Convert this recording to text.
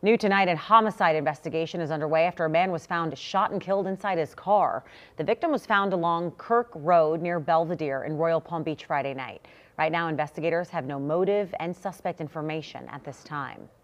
New tonight, a homicide investigation is underway after a man was found shot and killed inside his car. The victim was found along Kirk Road near Belvedere in Royal Palm Beach Friday night. Right now, investigators have no motive and suspect information at this time.